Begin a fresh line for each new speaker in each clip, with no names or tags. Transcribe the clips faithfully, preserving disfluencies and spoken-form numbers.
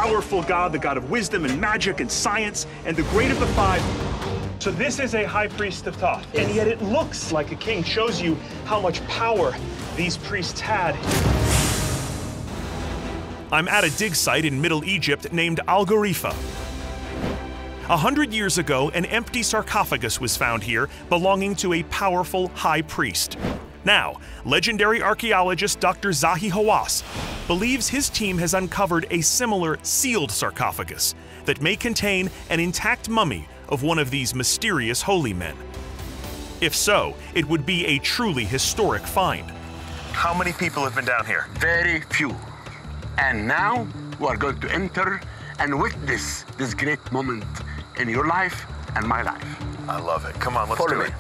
powerful god, the god of wisdom and magic and science, and the great of the five. So this is a high priest of Thoth, and yet it looks like a king. Shows you how much power these priests had.
I'm at a dig site in Middle Egypt named Al-Ghorifa. A hundred years ago, an empty sarcophagus was found here belonging to a powerful high priest. Now, legendary archaeologist Doctor Zahi Hawass believes his team has uncovered a similar sealed sarcophagus that may contain an intact mummy of one of these mysterious holy men. If so, it would be a truly historic find.
How many people have been down here?
Very few. And now we are going to enter and witness this great moment in your life and my life.
I love it. Come on, let's
Follow
do
me.
it.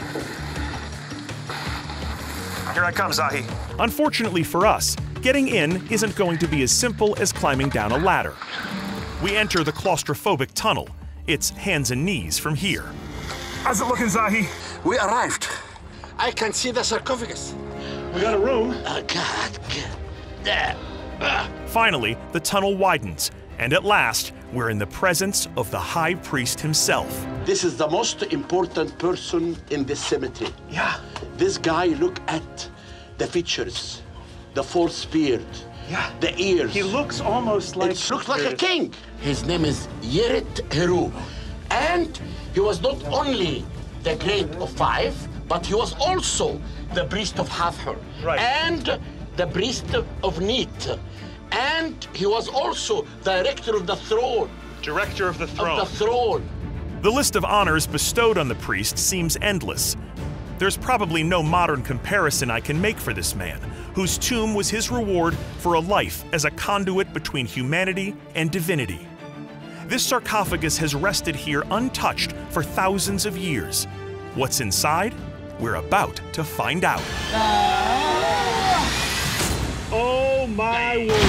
Here I come, Zahi.
Unfortunately for us, getting in isn't going to be as simple as climbing down a ladder. We enter the claustrophobic tunnel. It's hands and knees from here.
How's it looking, Zahi?
We arrived. I can see the sarcophagus.
We got a room.
Oh, God. God. Uh.
Finally, the tunnel widens, and at last, we're in the presence of the high priest himself.
This is the most important person in this cemetery.
Yeah.
This guy, look at the features, the false beard,
Yeah.
the ears.
He looks almost like...
It looks like a king. His name is Yeret Heru. And he was not only the great of five, but he was also the priest of Hathor.
Right.
And the priest of Neet. And he was also director of the throne.
Director of the throne.
Of the throne.
The list of honors bestowed on the priest seems endless. There's probably no modern comparison I can make for this man, whose tomb was his reward for a life as a conduit between humanity and divinity. This sarcophagus has rested here untouched for thousands of years. What's inside? We're about to find out.
Oh my word.